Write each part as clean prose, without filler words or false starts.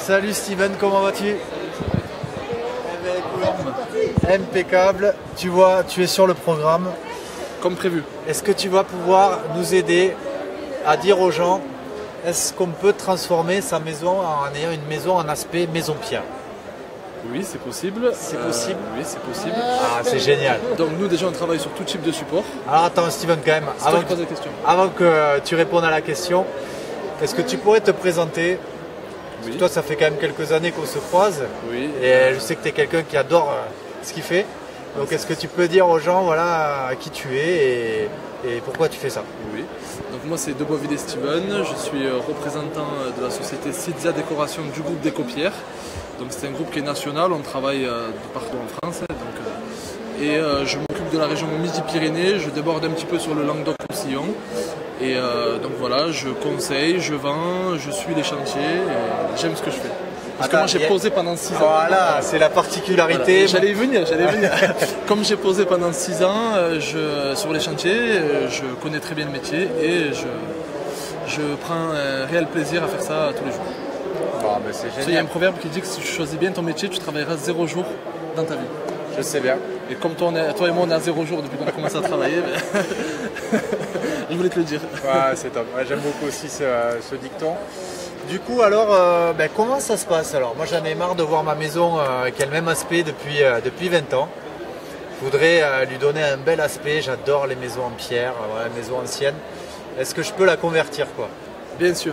Salut Steven, comment vas-tu? Impeccable. Tu vois, tu es sur le programme. Comme prévu. Est-ce que tu vas pouvoir nous aider à dire aux gens, est-ce qu'on peut transformer sa maison en ayant une maison en aspect maison pierre? Oui, c'est possible. C'est possible? Oui, c'est possible. Ah, c'est génial. Donc nous déjà on travaille sur tout type de support. Alors attends Steven quand même, avant que tu répondes à la question, est-ce que tu pourrais te présenter? Parce que toi ça fait quand même quelques années qu'on se croise. Oui. Et je sais que tu es quelqu'un qui adore ce qu'il fait. Donc est-ce que tu peux dire aux gens voilà, qui tu es et pourquoi tu fais ça? Oui. Donc moi c'est Deboisville Steven, je suis représentant de la société Sitzia Décoration du groupe Décopierre. Donc c'est un groupe qui est national, on travaille de partout en France. Je m'occupe de la région Midi-Pyrénées, je déborde un petit peu sur le Languedoc-Roussillon. Et donc voilà, je conseille, je vends, je suis les chantiers, et j'aime ce que je fais. Parce que moi j'ai posé pendant 6 ans. Voilà, c'est la particularité. Voilà. J'allais y venir. Comme j'ai posé pendant 6 ans sur les chantiers, je connais très bien le métier et je prends un réel plaisir à faire ça tous les jours. Bon, ben c'est génial. Il y a un proverbe qui dit que si tu choisis bien ton métier, tu travailleras 0 jour dans ta vie. Je sais bien. Et comme toi et moi on est à 0 jour depuis qu'on a commencé à travailler, je voulais te le dire. Ouais, c'est top. Ouais, j'aime beaucoup aussi ce dicton. Du coup, alors, comment ça se passe alors? Moi, j'en ai marre de voir ma maison qui a le même aspect depuis 20 ans. Je voudrais lui donner un bel aspect. J'adore les maisons en pierre, les maisons anciennes. Est-ce que je peux la convertir, quoi? Bien sûr.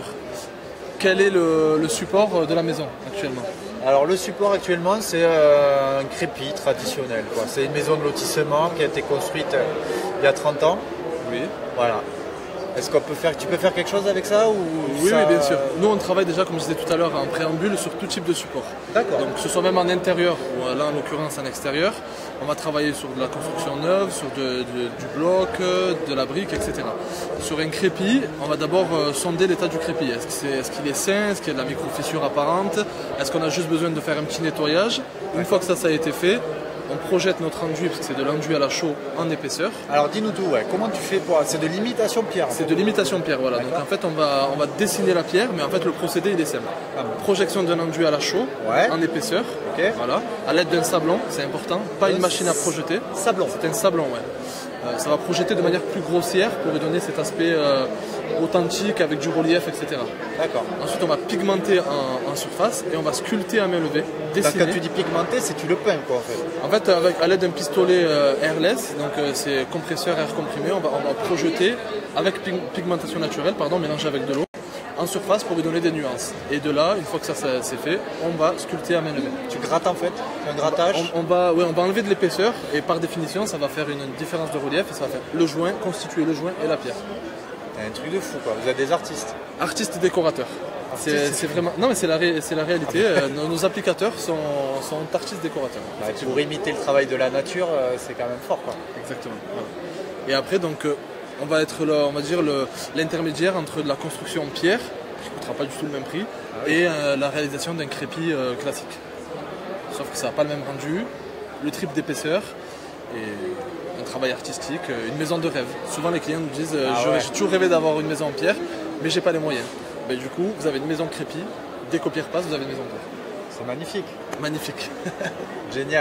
Quel est le support de la maison actuellement? Alors, le support actuellement, c'est un crépi traditionnel. C'est une maison de lotissement qui a été construite il y a 30 ans. Oui. Voilà. Est-ce qu'on peut faire, tu peux faire quelque chose avec ça ou oui, ça... oui, bien sûr. Nous, on travaille déjà, comme je disais tout à l'heure, en préambule sur tout type de support. D'accord. Donc, que ce soit même en intérieur ou là, en l'occurrence, en extérieur, on va travailler sur de la construction neuve, sur du bloc, de la brique, etc. Sur un crépi, on va d'abord sonder l'état du crépi. Est-ce qu'il est sain? Est-ce qu'il y a de la micro-fissure apparente? Est-ce qu'on a juste besoin de faire un petit nettoyage? Une fois que ça a été fait, on projette notre enduit, parce que c'est de l'enduit à la chaux en épaisseur. Alors dis-nous tout, comment tu fais pour... C'est de l'imitation pierre? C'est de l'imitation pierre, voilà. Donc en fait on va dessiner la pierre, mais en fait le procédé il est simple. Projection d'un enduit à la chaux en épaisseur, voilà, à l'aide d'un sablon, c'est important, pas une machine à projeter. Sablon? C'est un sablon, ouais. Ça va projeter de manière plus grossière pour lui donner cet aspect authentique avec du relief, etc. D'accord. Ensuite on va pigmenter en surface et on va sculpter à main levée, dessiner. Quand tu dis pigmenter, c'est tu le peins quoi en fait? En fait à l'aide d'un pistolet airless, donc c'est compresseur air comprimé, on va projeter avec pigmentation naturelle, mélangée avec de l'eau, en surface pour lui donner des nuances. Et de là, une fois que ça c'est fait, on va sculpter à main levée. Tu grattes en fait? Un grattage? On va enlever de l'épaisseur et par définition ça va faire une différence de relief et ça va faire le joint, constituer le joint et la pierre. C'est un truc de fou quoi, vous êtes des artistes. Artistes et décorateurs. C'est vraiment... Non mais c'est la réalité, nos applicateurs sont artistes décorateurs. Pour imiter le travail de la nature, c'est quand même fort quoi. Exactement. Voilà. Et après donc on va être l'intermédiaire entre la construction en pierre, qui ne coûtera pas du tout le même prix, et la réalisation d'un crépi classique. Sauf que ça n'a pas le même rendu, le triple d'épaisseur et un travail artistique, une maison de rêve. Souvent les clients nous disent j'ai toujours rêvé d'avoir une maison en pierre, mais j'ai pas les moyens. Ben, du coup, vous avez une maison de crépi, Décopierre passe, vous avez une maison de pierre. C'est magnifique. Magnifique. Génial.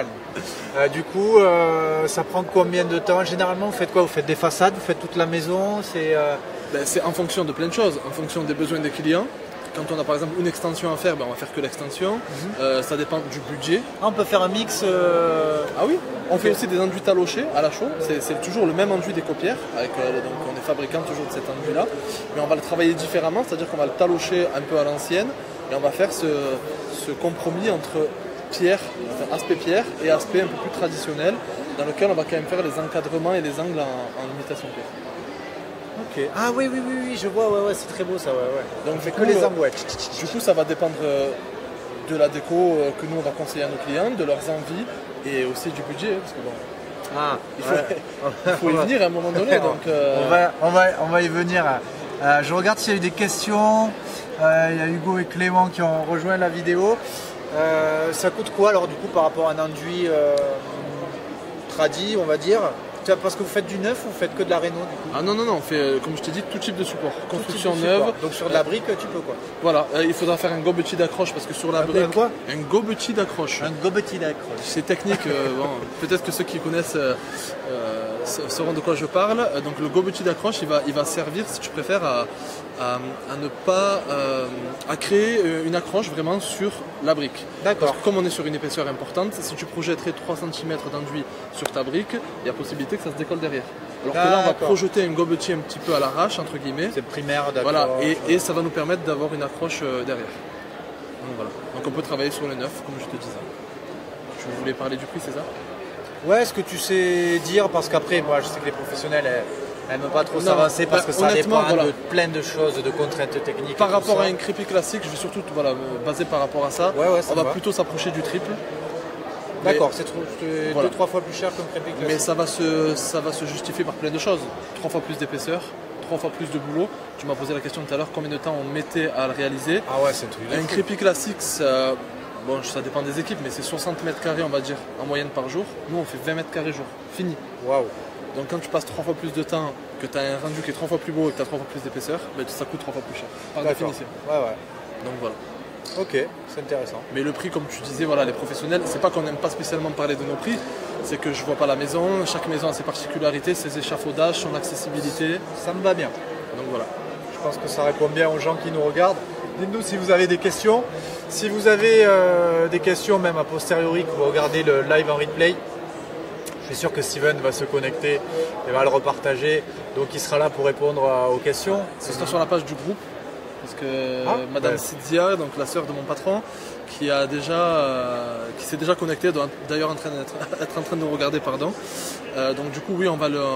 Du coup, ça prend combien de temps? Généralement, vous faites quoi? Vous faites des façades? Vous faites toute la maison? C'est en fonction de plein de choses, en fonction des besoins des clients. Quand on a par exemple une extension à faire, on va faire que l'extension. Ça dépend du budget. On peut faire un mix Ah oui, on fait aussi des enduits talochés à la chaux. C'est toujours le même enduit Décopierre. Donc on est fabricant toujours de cet enduit-là. Mais on va le travailler différemment, c'est-à-dire qu'on va le talocher un peu à l'ancienne. Et on va faire ce compromis entre pierre, aspect pierre et aspect un peu plus traditionnel, dans lequel on va quand même faire les encadrements et les angles en imitation pierre. Ok. Ah oui, je vois, c'est très beau ça, Donc on fait que les angles, Du coup, ça va dépendre de la déco que nous on va conseiller à nos clients, de leurs envies et aussi du budget, parce que bon, il faut y venir à un moment donné. Donc, on va y venir. Je regarde s'il y a eu des questions. Il y a Hugo et Clément qui ont rejoint la vidéo. Ça coûte quoi alors du coup par rapport à un enduit tradit, on va dire? parce que vous faites du neuf ou vous faites que de la réno du coup? Ah non, non, non, on fait, comme je t'ai dit, tout type de support. Construction Tout type de neuve. support. Donc sur de la brique, tu peux quoi? Voilà, il faudra faire un gobetti d'accroche parce que sur la brique. quoi? Un gobetti d'accroche. Un gobetti d'accroche. C'est technique, bon, peut-être que ceux qui connaissent sauront de quoi je parle. Donc le gobetti d'accroche, il va servir, si tu préfères, à ne pas à créer une accroche vraiment sur la brique. D'accord. Parce que comme on est sur une épaisseur importante, si tu projetterais 3 cm d'enduit sur ta brique, il y a possibilité que ça se décolle derrière. Alors que là, on va projeter un gobetti un petit peu à l'arrache, entre guillemets. C'est primaire, d'accord. Voilà, et ça va nous permettre d'avoir une accroche derrière. Donc voilà. Donc on peut travailler sur le neuf, comme je te disais. Tu voulais parler du prix, c'est ça? Ouais, est-ce que tu sais dire, parce qu'après, moi je sais que les professionnels n'aiment pas trop s'avancer parce que ça dépend de plein de choses, de contraintes techniques. Par rapport à un crépi classique, je vais surtout me baser par rapport à ça. On va plutôt s'approcher du triple. D'accord, c'est 2-3 fois plus cher qu'un crépi classique. Mais ça va se justifier par plein de choses. 3 fois plus d'épaisseur, 3 fois plus de boulot. Tu m'as posé la question tout à l'heure, combien de temps on mettait à le réaliser. Ah ouais, c'est un truc. Un crépi classique, bon, ça dépend des équipes, mais c'est 60 mètres carrés, on va dire, en moyenne par jour. Nous, on fait 20 mètres carrés jour. Fini. Waouh. Donc quand tu passes 3 fois plus de temps, que tu as un rendu qui est 3 fois plus beau et que tu as 3 fois plus d'épaisseur, ben, ça coûte 3 fois plus cher, par définition. Ouais. Donc voilà. Ok, c'est intéressant. Mais le prix, comme tu disais, voilà, les professionnels, c'est pas qu'on n'aime pas spécialement parler de nos prix, c'est que je vois pas la maison, chaque maison a ses particularités, ses échafaudages, son accessibilité. Ça me va bien. Donc voilà. Je pense que ça répond bien aux gens qui nous regardent. Dites-nous si vous avez des questions. Si vous avez des questions, même a posteriori, que vous regardez le live en replay, je suis sûr que Steven va se connecter et va le repartager. Donc il sera là pour répondre aux questions. Ce sera sur la page du groupe. Parce que Madame Sidzia, donc la sœur de mon patron, qui s'est déjà connectée, doit d'ailleurs être en train de nous regarder, pardon. Donc du coup, oui, on va le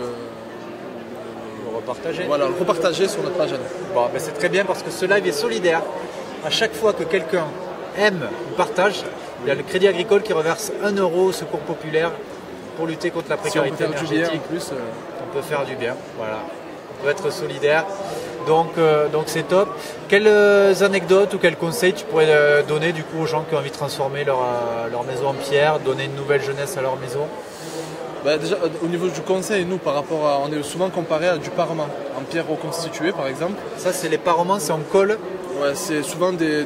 repartager. Voilà, le repartager sur notre page. Bon, ben c'est très bien parce que ce live est solidaire. À chaque fois que quelqu'un aime ou partage, il y a le Crédit Agricole qui reverse 1 euro au Secours Populaire pour lutter contre la précarité énergétique. On peut faire du bien, voilà. On peut être solidaire. Donc c'est top. Quelles anecdotes ou quels conseils tu pourrais donner du coup aux gens qui ont envie de transformer leur maison en pierre, donner une nouvelle jeunesse à leur maison? Bah déjà, au niveau du conseil, nous, par rapport à, on est souvent comparé à du parement en pierre reconstituée, par exemple. Ça, c'est les parements, c'est en colle? Ouais, c'est souvent du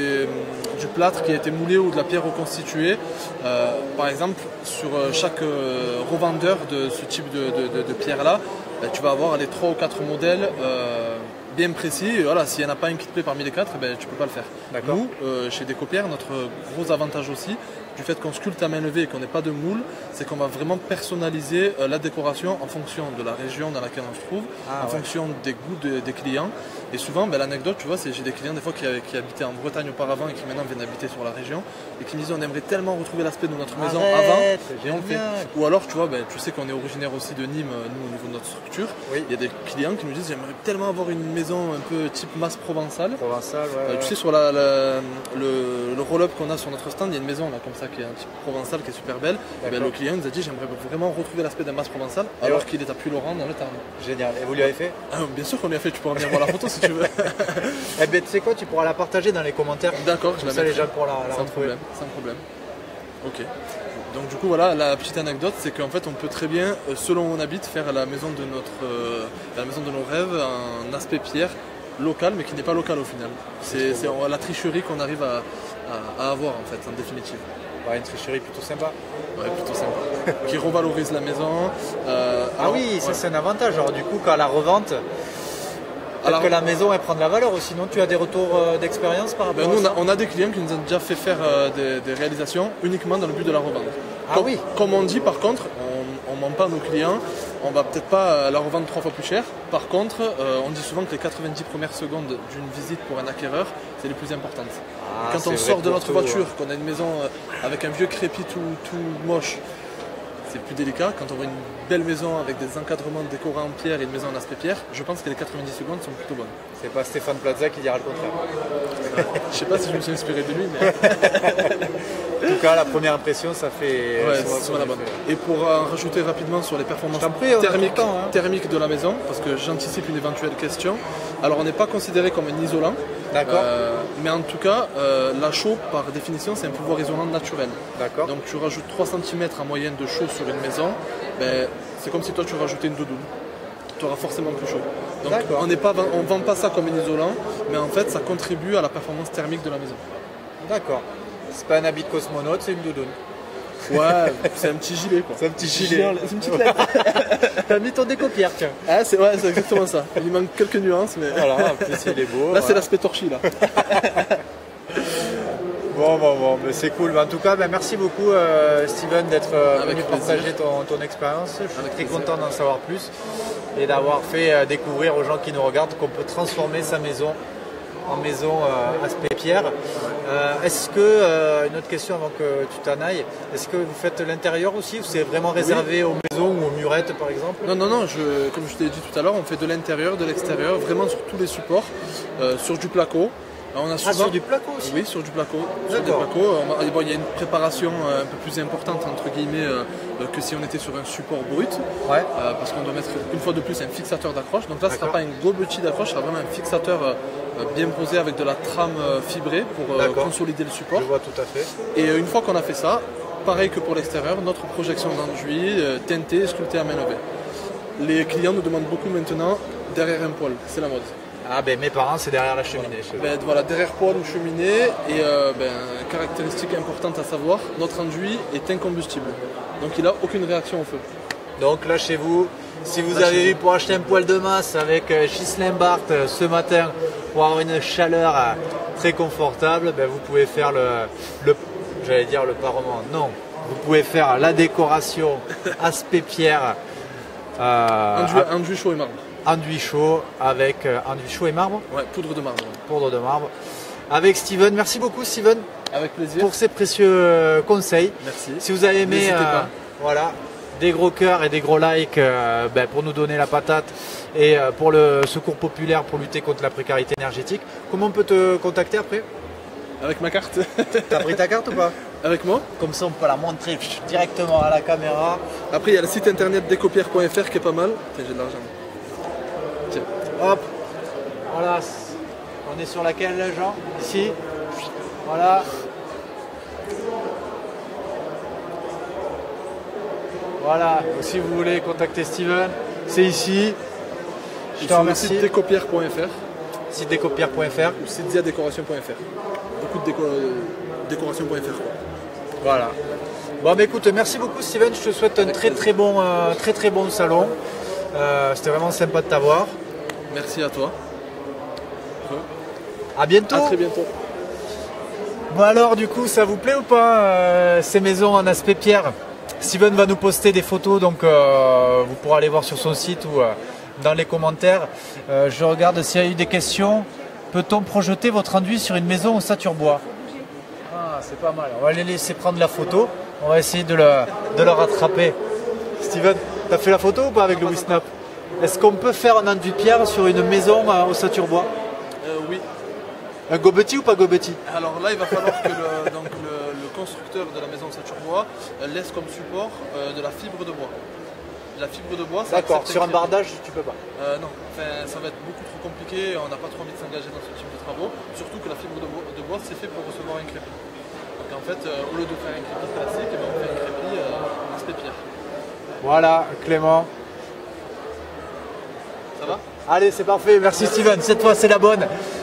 plâtre qui a été moulé ou de la pierre reconstituée. Par exemple, sur chaque revendeur de ce type de pierre-là, bah, tu vas avoir les 3 ou 4 modèles bien précis. Et voilà, s'il n'y en a pas un qui te plaît parmi les 4, ben, tu ne peux pas le faire. Nous, chez Décopierre, notre gros avantage aussi, du fait qu'on sculpte à main levée et qu'on n'ait pas de moule, c'est qu'on va vraiment personnaliser la décoration en fonction de la région dans laquelle on se trouve, fonction des goûts des clients. Et souvent, ben, l'anecdote, tu vois, c'est j'ai des clients des fois qui habitaient en Bretagne auparavant et qui maintenant viennent habiter sur la région et qui me disent on aimerait tellement retrouver l'aspect de notre maison avant et on le fait. Ou alors, tu vois, ben, tu sais qu'on est originaire aussi de Nîmes, nous au niveau de notre structure. Oui. Il y a des clients qui nous disent j'aimerais tellement avoir une maison un peu type masse provençale. Tu sais, sur le roll-up qu'on a sur notre stand, il y a une maison là comme ça qui est un type provençal qui est super belle. Ben, le client nous a dit j'aimerais vraiment retrouver l'aspect d'un masse provençal alors qu'il est à Puylaurent dans le Tarn. Génial. Et vous lui avez fait? Bien sûr qu'on lui a fait, tu pourras venir voir la photo si tu veux. Eh ben, tu sais quoi, tu pourras la partager dans les commentaires. D'accord, je la mettrai. Les gens pourront la retrouver. Sans problème. Ok. Donc du coup voilà, la petite anecdote, c'est qu'en fait on peut très bien, selon où on habite, faire la maison de nos rêves, un aspect pierre local, mais qui n'est pas local au final. C'est la tricherie qu'on arrive à avoir en fait, en définitive. Ouais, une tricherie plutôt sympa. Ouais, plutôt sympa. Qui revalorise la maison. Oui, ça c'est un avantage. Alors du coup, quand à la revente, alors que la maison elle prend de la valeur, ou sinon tu as des retours d'expérience par rapport à ça? On a des clients qui nous ont déjà fait faire des réalisations uniquement dans le but de la revendre. Comme on dit, par contre, on ne ment pas à nos clients, on va peut-être pas la revendre 3 fois plus cher. Par contre, on dit souvent que les 90 premières secondes d'une visite pour un acquéreur, c'est les plus importantes. Quand on sort de notre voiture, qu'on a une maison avec un vieux crépi tout moche, c'est plus délicat. Quand on voit une belle maison avec des encadrements décorés en pierre et une maison en aspect pierre, je pense que les 90 secondes sont plutôt bonnes. C'est pas Stéphane Plaza qui dira le contraire. Je sais pas si je me suis inspiré de lui, mais... En tout cas, la première impression, ça fait... Ouais, c'est la bonne. Et pour rajouter rapidement sur les performances thermiques de la maison, parce que j'anticipe une éventuelle question. Alors, on n'est pas considéré comme un isolant. D'accord. Mais en tout cas, la chaux, par définition, c'est un pouvoir isolant naturel. D'accord. Donc tu rajoutes 3 cm en moyenne de chaux sur une maison, ben, c'est comme si toi tu rajoutais une doudoune. Tu auras forcément plus chaud. Donc on ne vend pas ça comme un isolant, mais en fait ça contribue à la performance thermique de la maison. D'accord. C'est pas un habit de cosmonaute, c'est une doudoune. Ouais, c'est un petit gilet quoi. C'est un petit gilet. C'est une petite lettre. T'as mis ton décopière, tiens. Ah, c'est exactement ça. Il lui manque quelques nuances, mais. Voilà, en plus il est beau. Là, c'est l'aspect torchi là. Bon, mais c'est cool. En tout cas, merci beaucoup Steven d'être venu partager ton expérience. Je suis très content d'en savoir plus et d'avoir fait découvrir aux gens qui nous regardent qu'on peut transformer sa maison en maison aspect pierre. Est-ce que, une autre question avant que tu t'en ailles, est-ce que vous faites l'intérieur aussi ou c'est vraiment réservé aux maisons ou aux murettes par exemple? Non, comme je t'ai dit tout à l'heure, on fait de l'intérieur, de l'extérieur, vraiment sur tous les supports, sur du placo. On a souvent... sur du placo aussi? Oui, sur du placo. Bon, il y a une préparation un peu plus importante entre guillemets que si on était sur un support brut. Ouais. Parce qu'on doit mettre une fois de plus un fixateur d'accroche. Donc là, ce ne sera pas un gobetti d'accroche, ce sera vraiment un fixateur bien posé avec de la trame fibrée pour consolider le support. Je vois tout à fait. Et une fois qu'on a fait ça, pareil que pour l'extérieur, notre projection d'enduit, teintée, sculptée à main levée. Les clients nous demandent beaucoup maintenant derrière un poêle, c'est la mode. Ah ben mes parents c'est derrière la cheminée. Voilà, derrière poêle ou cheminée et caractéristique importante à savoir, notre enduit est incombustible. Donc il n'a aucune réaction au feu. Donc là chez vous, si vous avez eu pour acheter un poêle de masse avec Ghislain Barthes ce matin pour avoir une chaleur très confortable, vous pouvez faire j'allais dire le parement, non, vous pouvez faire la décoration aspect pierre. Enduit chaud et marbre. Enduit chaud avec enduit chaud et marbre. Ouais, poudre de marbre. Poudre de marbre. Avec Steven. Merci beaucoup Steven. Avec plaisir. Pour ces précieux conseils. Merci. Si vous avez aimé, voilà, des gros cœurs et des gros likes pour nous donner la patate et pour le secours populaire pour lutter contre la précarité énergétique. Comment on peut te contacter après? Avec ma carte. T'as pris ta carte ou pas? Avec moi. Comme ça on peut la montrer directement à la caméra. Après il y a le site internet decopière.fr qui est pas mal. Tiens, j'ai de l'argent. Tiens. Hop. Voilà. On est sur laquelle Jean? Ici. Voilà. Voilà. Si vous voulez contacter Steven, c'est ici. Je te remercie. Site decopière.fr. Site decopière.fr ou site diadécoration.fr. Beaucoup de décoration.fr. Voilà. Bon écoute, merci beaucoup Steven, je te souhaite un très très bon salon. C'était vraiment sympa de t'avoir. Merci à toi. À bientôt. À très bientôt. Bon alors du coup, ça vous plaît ou pas ces maisons en aspect pierre? Steven va nous poster des photos, donc vous pourrez aller voir sur son site ou dans les commentaires. Je regarde s'il y a eu des questions. Peut-on projeter votre enduit sur une maison au saturbois? Ah, c'est pas mal. On va les laisser prendre la photo. On va essayer de le rattraper. Steven, t'as fait la photo ou pas avec le WeSnap? Est-ce qu'on peut faire un enduit pierre sur une maison au saturbois? Oui. Un gobetti ou pas gobetti? Alors là, il va falloir que le constructeur de la maison saturbois laisse comme support de la fibre de bois. La fibre de bois, d'accord, sur un bardage, tu peux pas? Non, enfin, ça va être beaucoup trop compliqué, on n'a pas trop envie de s'engager dans ce type de travaux, surtout que la fibre de bois c'est fait pour recevoir un crépi. Donc en fait, au lieu de faire un crépi classique, on fait un crépi aspect pierre. Voilà, Clément. Ça va? Allez, c'est parfait, merci Steven, cette fois c'est la bonne.